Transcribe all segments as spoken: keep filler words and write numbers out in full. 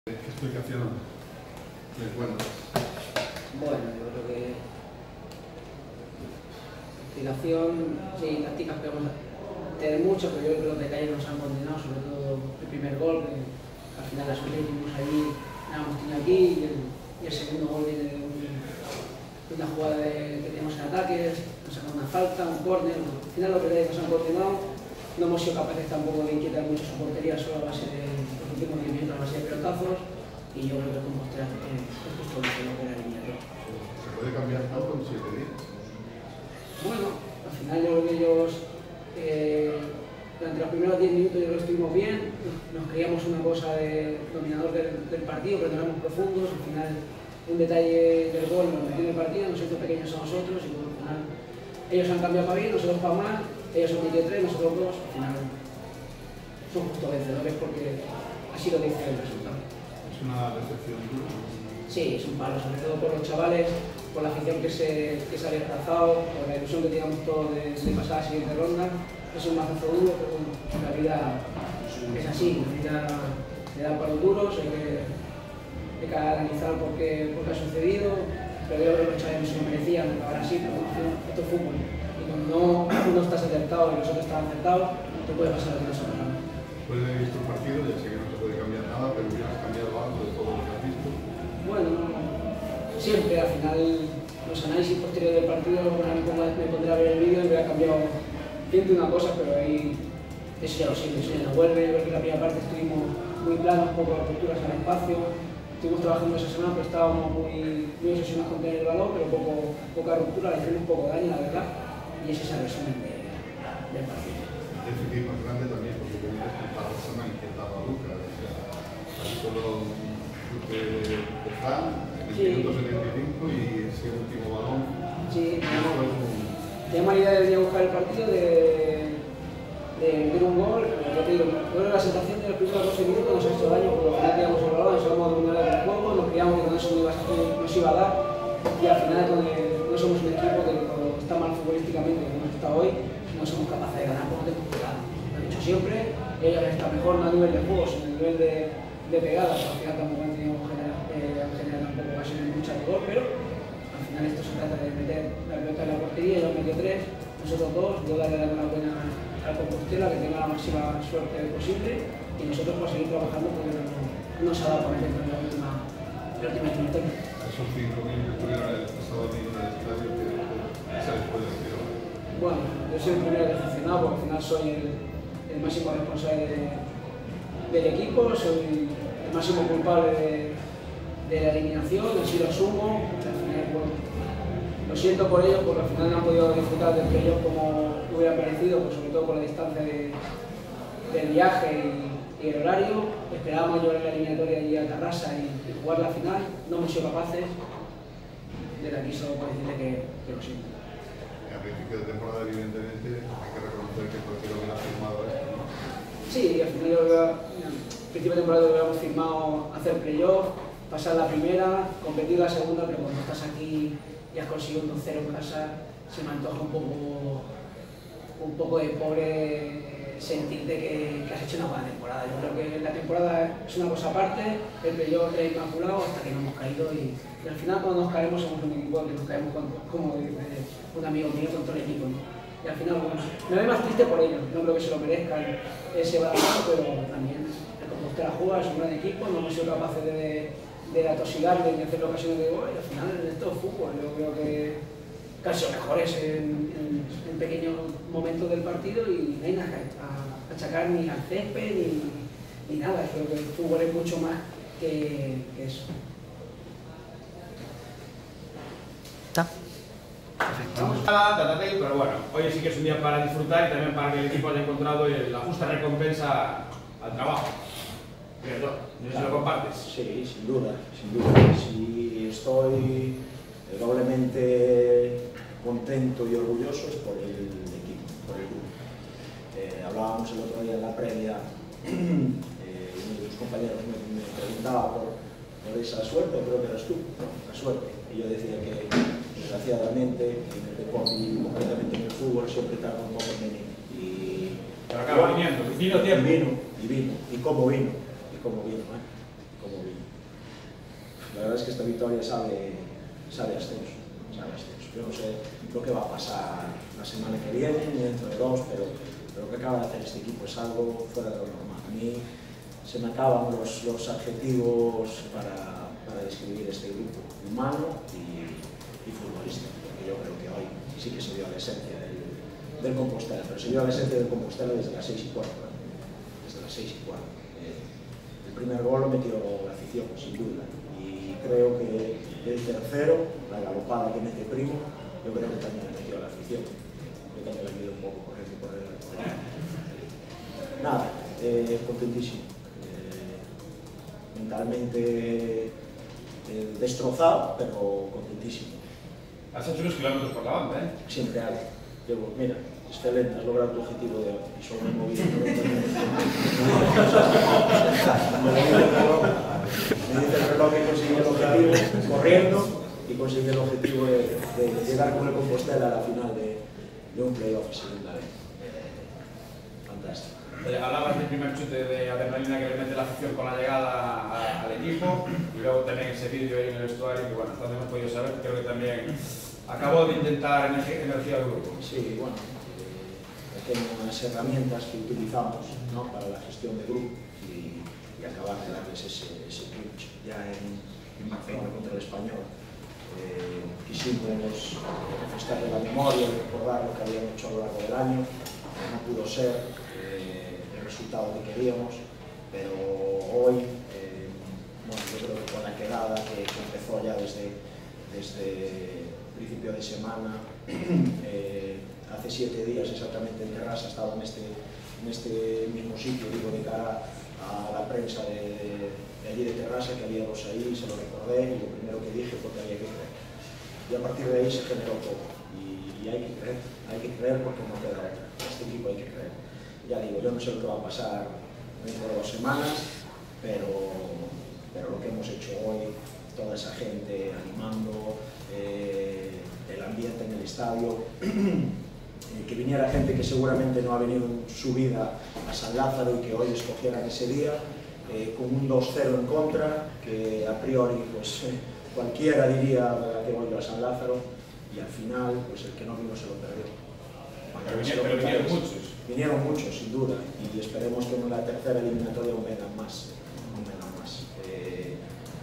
¿Qué explicación les cuentas? Bueno, yo creo que explicación, sí, tácticas podemos tener mucho, pero yo creo que los detalles nos han condenado, sobre todo el primer gol, que al final la suerte que tuvimos allí, la hemos tenido aquí, y el, y el segundo gol viene de, un, de una jugada de, que tenemos en ataque, nos sacan una falta, un córner, al final los detalles nos han condenado. No hemos sido capaces tampoco de inquietar mucho su portería solo a base de los últimos diez minutos, a base de pelotazos, y yo creo que con Postera es justo lo que no puede alinear. ¿Se puede cambiar algo en siete días? Bueno, al final yo creo que ellos, eh, durante los primeros diez minutos yo creo que estuvimos bien, nos creíamos una cosa de dominador del, del partido, pero no éramos profundos, al final un detalle del gol nos metió en el partido, nos hizo pequeños a nosotros, y bueno, al final ellos han cambiado para bien, nosotros para mal. Ellos han metido tres, nosotros dos, al final son justo vencedores porque así lo dice el resultado. ¿Es una decepción dura? Sí, es un palo, sobre todo por los chavales, por la afición que se, que se ha desplazado, por la ilusión que teníamos todos de, de pasar a la siguiente ronda. Es un mazazo duro, pero bueno, la vida es así, la vida le da palos duros, hay que, hay que analizar por qué, por qué ha sucedido, pero yo creo que los chavales no se lo merecían acabar así, pero bueno, esto es fútbol. No, no estás acertado y nosotros estamos acertados, te puede pasar lo que nos ha pasado. Después de haber visto el partido, ya sé que no se puede cambiar nada, pero hubieras cambiado algo de todo lo que has visto. Bueno, siempre al final los análisis posteriores del partido, bueno, me, pongo, me pondré a ver el vídeo y hubiera cambiado ciento una cosa, pero ahí eso ya lo siento, eso ya no vuelve. Yo creo que en la primera parte estuvimos muy planos, poco aperturas al espacio, estuvimos trabajando esa semana, pero estábamos muy, muy obsesionados con tener el balón, pero poco, poca ruptura, le hicimos poco daño, la verdad. Y ese es el resumen de, del partido. El déficit más grande también, porque tenías que para la semana inquietado a Lucas. O sea, ahí solo un chute de Fran, en el sí. minuto setenta y cinco y ese último balón. Sí, teníamos la idea de venir a buscar el partido, de, de meter un gol, pero ya te digo, yo la sensación de los primeros doce minutos nos ha hecho daño, porque al final teníamos el balón, nos íbamos a dominar el juego, nos creíamos que con eso nos iba a dar, y al final no somos un equipo que está mal futbolísticamente, como hemos estado hoy, no somos capaces de ganar por hemos jugado. Lo he dicho siempre, ellos están mejor no a nivel de juego, sino a nivel de, de pegadas. Al final tampoco han tenido eh, generado tampoco ocasiones muchas de gol, pero al final esto se trata de meter la pelota en la portería, yo metió tres, nosotros dos, yo darle la enhorabuena al Compostela, que tenga la máxima suerte posible, y nosotros pues seguir trabajando porque no, no se ha dado para meter en la última, la última eliminatoria. Esos cinco mil que estuvieron el pasado domingo en el estadio, que se les puede decir. Bueno, yo soy el primero decepcionado porque al final soy el, el máximo responsable de, del equipo, soy el máximo culpable de, de la eliminación, así lo asumo. Al final, bueno, lo siento por ellos porque al final no han podido disfrutar del playoff como hubiera merecido, pues sobre todo por la distancia de, del viaje y, y el horario. Esperábamos llevar la eliminatoria allí a Tarrasa y, y jugar la final, no hemos sido capaces. Desde aquí solo puedo decirle que, que lo siento. A principio de temporada, evidentemente, hay que reconocer que cualquiera hubiera firmado esto, ¿no? Sí, al final yo creo que a principio de temporada hubiéramos firmado hacer playoff, pasar la primera, competir la segunda, pero cuando estás aquí y has conseguido un dos cero en casa, se me antoja un poco, un poco de pobre sentirte que, que has hecho una buena temporada. Yo creo que la temporada es una cosa aparte, el playoff es inmaculado hasta que no hemos caído y, y al final cuando nos caemos somos un equipo que nos caemos con, como dice un amigo mío, con todo el equipo, ¿no? Y al final, bueno, me voy más triste por ellos, no creo que se lo merezcan ese balazo, pero también el Compostela juega, es un gran equipo, no hemos sido capaces de, de atosigarle ni hacer ocasiones de gol, y al final esto es fútbol, yo creo que casi lo mejores en, en, en pequeños momentos del partido y no hay nada a achacar ni al césped ni, ni nada, creo que el fútbol es mucho más que, que eso. ¿Está? Perfecto. Pero bueno, hoy sí que es un día para disfrutar y también para que el equipo haya encontrado la justa recompensa al trabajo. ¿Cierto? No sé si lo compartes. Sí, sin duda, sin duda. Sí, estoy doblemente contento y orgulloso es por el equipo, por el grupo. Eh, hablábamos el otro día en la previa, eh, uno de tus compañeros me, me preguntaba por, por esa suerte, creo que eras tú, ¿no? La suerte. Y yo decía que desgraciadamente en el deporte y concretamente en el fútbol siempre tarda un poco en venir. Y, pero acaba viniendo, vino tiempo. Y vino, y vino, y cómo vino, y cómo vino, ¿eh? Y cómo vino. la verdad es que esta victoria sabe, sabe ascenso, sabe ascenso. Yo no sé lo que va a pasar la semana que viene, ni dentro de dos, pero, pero lo que acaba de hacer este equipo es algo fuera de lo normal. A mí se me acaban los, los adjetivos para, para describir este grupo, humano y, y futbolístico, porque yo creo que hoy sí que se dio la esencia del, del Compostela, pero se dio la esencia del Compostela desde las seis y cuarto, ¿eh? desde las seis y cuarto. Eh, el primer gol lo metió la afición, sin duda, y creo que el tercero, la galopada que mete Primo, yo creo que también le metió a la afición. Yo también le mido un poco por ese por el, por el... Nada, eh, contentísimo. Eh, mentalmente eh, destrozado, pero contentísimo. Has hecho unos kilómetros por la banda, ¿eh? Siempre algo. Llevo, mira, excelente, has logrado tu objetivo de hoy. Y solo me he movido noventa minutos. Me dice el reloj que conseguí el objetivo corriendo y conseguí el objetivo de, de llegar con el Compostela a la final de, de un playoff en segunda vez. Fantástico. Eh, hablabas del primer chute de adrenalina que le mete la afición con la llegada a, al equipo y luego también ese vídeo ahí en el vestuario que bueno, hasta donde hemos podido saber, creo que también acabó de intentar energía, energía al grupo. Sí, bueno, eh, pequeñas herramientas que utilizamos, ¿no?, para la gestión de grupo y, y acabar de darles ese, ese punch ya en, en Barcelona contra el Español. Eh, quisimos refrescarle la memoria, recordar lo que habíamos hecho a lo largo del año, no pudo ser eh, el resultado que queríamos, pero hoy, eh, bueno, yo creo que con la quedada que, que empezó ya desde, desde principio de semana, eh, hace siete días exactamente en Terrassa, estaba en este, en este mismo sitio, digo, de cara a la prensa de, de allí de Terrassa, que había dos ahí, se lo recordé y lo primero que dije fue que había que creer. Y a partir de ahí se generó todo. Y, y hay que creer, hay que creer porque no queda otra. Este equipo hay que creer. Ya digo, yo no sé lo que va a pasar dentro de dos semanas, pero, pero lo que hemos hecho hoy, toda esa gente animando, eh, el ambiente en el estadio, eh, que viniera gente que seguramente no ha venido en su vida a San Lázaro y que hoy escogieran ese día, eh, con un dos cero en contra, que a priori pues, eh, cualquiera diría que voy a San Lázaro, y al final pues, el que no vino se lo perdió. Pero vinieron, pero vinieron muchos. Vinieron muchos, sin duda, y esperemos que en la tercera eliminatoria aún vengan más. Aún vengan más. Eh,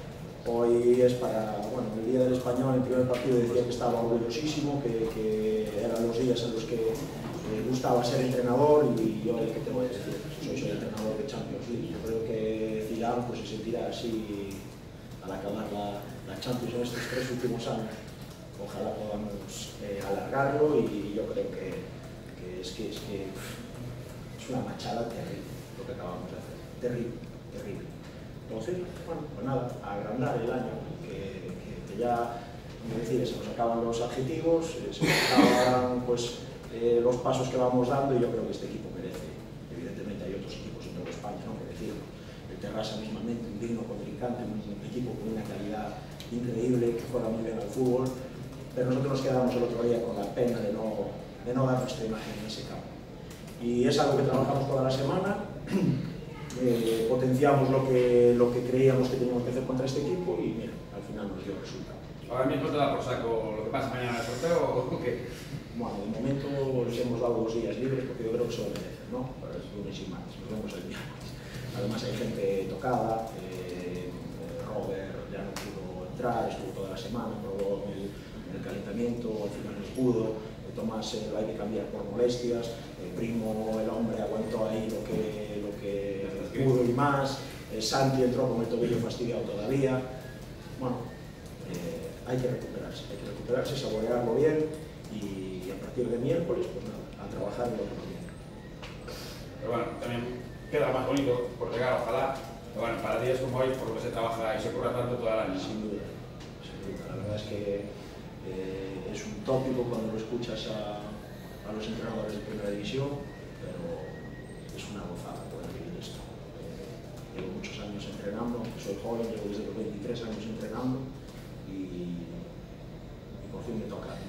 hoy es para, bueno, el día del Español, el primer partido decía que estaba orgullosísimo, que, que eran los días en los que eh, gustaba ser entrenador, y yo, ¿qué te voy a decir? Soy, soy entrenador de Champions League. Yo creo que Zidane pues, se sentirá así al acabar la, la Champions en estos tres últimos años. Ojalá podamos eh, alargarlo, y yo creo que, que, es, que, es, que es una machada terrible lo que acabamos de hacer. Terrible, terrible. Entonces, bueno, pues nada, a agrandar el año, que, que, que ya, como decir, se nos acaban los adjetivos, eh, se nos acaban pues, eh, los pasos que vamos dando, y yo creo que este equipo merece. Evidentemente hay otros equipos en toda España, no que decirlo. El Terrassa mismamente, un digno contrincante, un, un equipo con una calidad increíble, que juega muy bien al fútbol, pero nosotros nos quedamos el otro día con la pena de no, de no dar nuestra imagen en ese campo. Y es algo que trabajamos toda la semana, eh, potenciamos lo que, lo que creíamos que teníamos que hacer contra este equipo, y mira, al final nos dio resultado. ¿Ahora mismo te da por saco lo que pasa mañana en el sorteo o qué? Bueno, de momento les hemos dado dos días libres porque yo creo que se lo merecen, ¿no? Para el lunes y martes, nos vemos el miércoles. Además hay gente tocada, eh, Robert ya no pudo entrar, estuvo toda la semana, probó el, el calentamiento, al final no pudo, eh, Tomás eh, lo hay que cambiar por molestias, eh, Primo, el hombre, aguantó ahí lo que, lo que pudo y más, eh, Santi entró con el tobillo fastidiado todavía. Bueno, eh, hay que recuperarse, hay que recuperarse, saborearlo bien, y a partir de miércoles, pues nada, a trabajar lo que bien. Pero bueno, también queda más bonito por llegar, ojalá. Pero bueno, para días como hoy, por lo que se trabaja y se curra tanto todo el año. Sin duda, sin duda. La verdad es que eh, es un tópico cuando lo escuchas a, a los entrenadores de primera división, pero es una gozada poder vivir esto. Eh, llevo muchos años entrenando, soy joven, llevo desde los veintitrés años entrenando, y, y por fin me toca.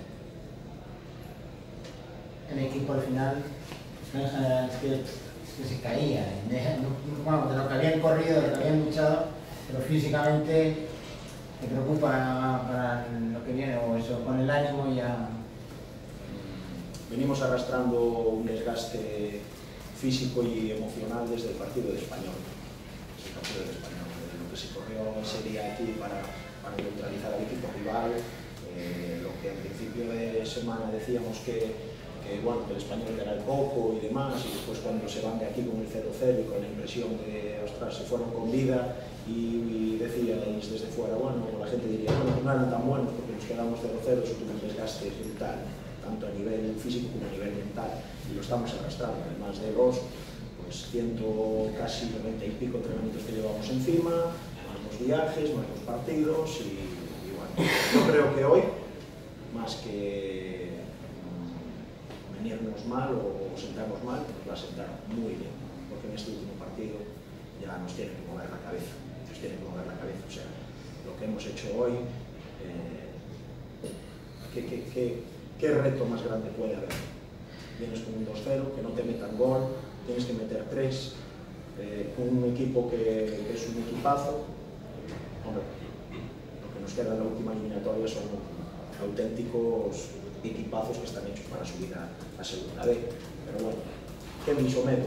El equipo al final es que, que se caía, bueno, de lo que habían corrido, de lo que habían luchado, pero físicamente ¿Te preocupa para lo que viene o eso, con el ánimo ya? Venimos arrastrando un desgaste físico y emocional desde el partido de Español. Desde el partido de Español. Lo que se corrió ese día aquí para, para neutralizar al equipo rival, eh, lo que en principio de semana decíamos que, que, bueno, que el Español era el coco y demás, y después cuando se van de aquí con el cero cero y con la impresión de, ostras, se fueron con vida, y, y decíais desde fuera, bueno, la gente diría, bueno, no eran tan buenos porque nos quedamos cero cero, eso tuvo un desgaste brutal, tanto a nivel físico como a nivel mental, y lo estamos arrastrando, además de los pues ciento casi noventa y pico entrenamientos que llevamos encima, más los viajes, más los partidos, y, y bueno, yo creo que hoy, más que mm, venirnos mal o sentarnos mal, nos va a sentar muy bien, porque en este último partido ya nos tiene que mover la cabeza, nos tiene que mover la cabeza, o sea, lo que hemos hecho hoy, eh, ¿qué, qué, qué, qué reto más grande puede haber? Vienes con un dos cero, que no te metan gol, tienes que meter tres, eh, con un equipo que, que es un equipazo. Hombre, lo que nos queda en la última eliminatoria son auténticos equipazos que están hechos para subir a, a segunda B, pero bueno, qué misomedo.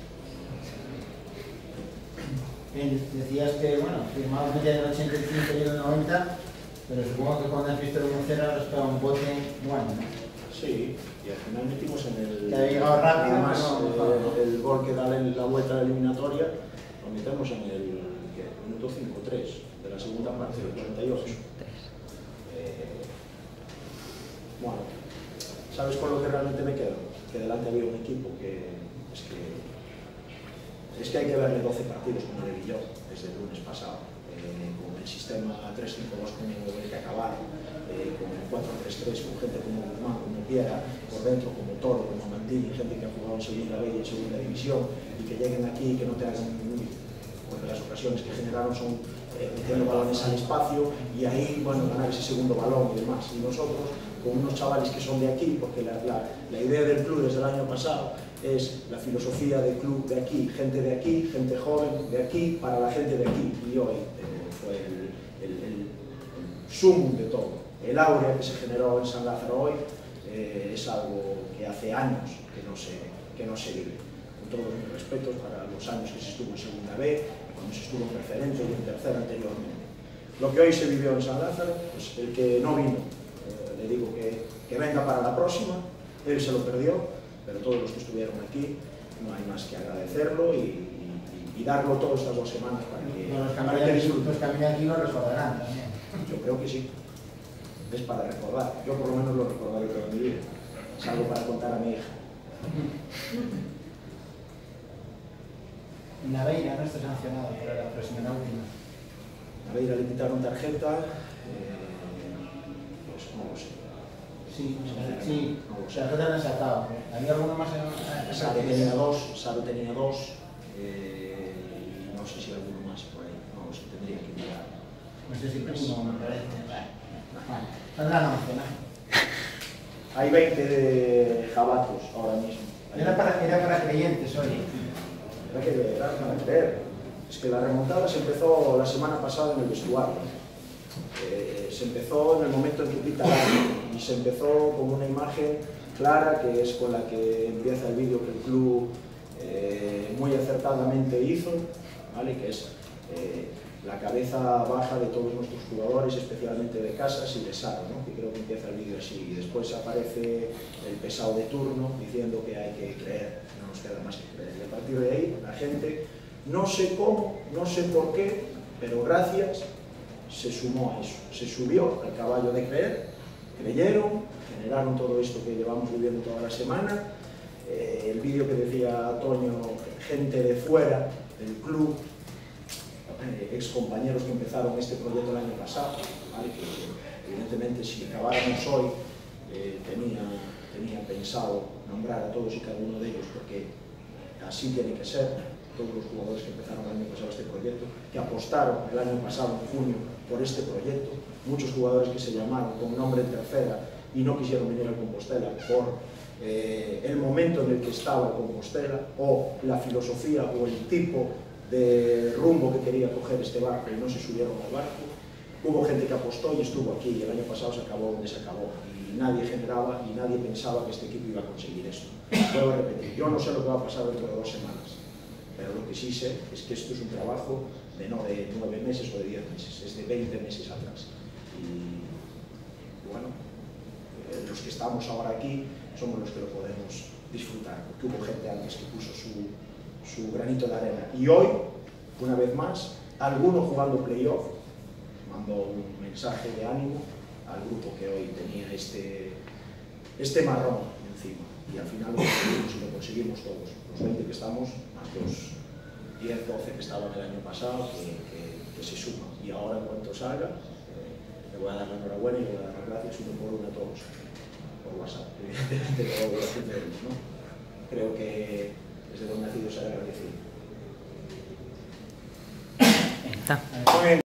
Bien, decías que, bueno, firmamos media del ochenta y cinco y del noventa, pero supongo que cuando has visto el uno cero has esperado un bote bueno, ¿no? Sí, y al final metimos en el... Que ha llegado rápido, además, no, no, eh, no. el gol que da la vuelta a la eliminatoria, lo metemos en el ¿qué? Minuto cinco tres de la segunda parte, del cuarenta y ocho. Eh, bueno, ¿sabes con lo que realmente me quedo? Que delante había un equipo que es que, es que hay que verle doce partidos como le vi yo desde el lunes pasado, eh, con el sistema tres cinco dos como el que acabaron, eh, con el cuatro tres tres, con gente como Guzmán, como Piera, por dentro, como Toro, como Mantini, gente que ha jugado en segunda B y en segunda división, y que lleguen aquí y que no te hagan ningún, porque las ocasiones que generaron son eh, metiendo balones al espacio y ahí, bueno, ganar ese segundo balón y demás. Y nosotros, con unos chavales que son de aquí, porque la, la, la idea del club desde el año pasado es la filosofía del club de aquí, gente de aquí, gente joven de aquí, para la gente de aquí. Y hoy eh, fue el, el, el, el sumum de todo. El áurea que se generó en San Lázaro hoy eh, es algo que hace años que no se, que no se vive. Con todos mis respetos para los años que se estuvo en segunda B, cuando se estuvo en preferente y en tercera anteriormente. Lo que hoy se vivió en San Lázaro, pues el que no vino, eh, le digo que, que venga para la próxima, él se lo perdió, pero todos los que estuvieron aquí no hay más que agradecerlo y, y, y darlo todas estas dos semanas para que, Los para que disfruten. los que aquí lo recordarán también. Yo creo que sí. Es para recordar. Yo por lo menos lo recordaré toda mi vida. Es algo para contar a mi hija. En Naveira no está sancionado, pero la próxima, la última. A Naveira le quitaron tarjeta, eh, pues no lo sé. Sí, sí, tarjeta la han sacado. ¿Había alguno más en la Saro tenía dos, Saro tenía dos, eh, y no sé si alguno más por ahí. No lo sé, tendría que mirar. No sé si primo, me parece. Bueno, tendrán once, ¿no? Hay veinte de jabatos ahora mismo. Era para, era para creyentes hoy. Era que era para creer. Es que la remontada se empezó la semana pasada en el vestuario. Eh, se empezó en el momento en que pita el árbitro y se empezó con una imagen clara que es con la que empieza el vídeo que el club eh, muy acertadamente hizo, ¿vale? Que es eh, la cabeza baja de todos nuestros jugadores, especialmente de Casas y de Saro, ¿no? Que creo que empieza el vídeo así, y después aparece el pesado de turno diciendo que hay que creer, no nos queda más que creer. Y a partir de ahí la gente, no sé cómo, no sé por qué, pero gracias, se sumó a eso, se subió al caballo de creer, creyeron, generaron todo esto que llevamos viviendo toda la semana. Eh, el vídeo que decía Toño, gente de fuera del club, eh, ex compañeros que empezaron este proyecto el año pasado, ¿vale? Que evidentemente si acabáramos hoy eh, tenía, tenía pensado nombrar a todos y cada uno de ellos, porque así tiene que ser. Todos los jugadores que empezaron el año pasado este proyecto, que apostaron el año pasado, en junio, por este proyecto, muchos jugadores que se llamaron con nombre en tercera y no quisieron venir al Compostela por eh, el momento en el que estaba el Compostela o la filosofía o el tipo de rumbo que quería coger este barco y no se subieron al barco. hubo gente que apostó y estuvo aquí, y el año pasado se acabó donde se acabó, y nadie generaba y nadie pensaba que este equipo iba a conseguir esto. Vuelvo a repetir, yo no sé lo que va a pasar dentro de dos semanas, pero lo que sí sé es que esto es un trabajo de no de nueve meses o de diez meses, es de veinte meses atrás. Y bueno, eh, los que estamos ahora aquí somos los que lo podemos disfrutar, porque hubo gente antes que puso su, su granito de arena. Y hoy, una vez más, alguno jugando playoff mandó un mensaje de ánimo al grupo que hoy tenía este, este marrón encima. Y al final lo conseguimos y lo conseguimos todos, los veinte que estamos, más los diez, doce que estaban el año pasado, que, que, que se suman. Y ahora, en cuanto salga, eh, le voy a dar la enhorabuena y le voy a dar las gracias uno por uno a todos, por WhatsApp, evidentemente, todo lo que hacemos, ¿no? Creo que desde donde nacido se ha agradecido. Está. Muy bien.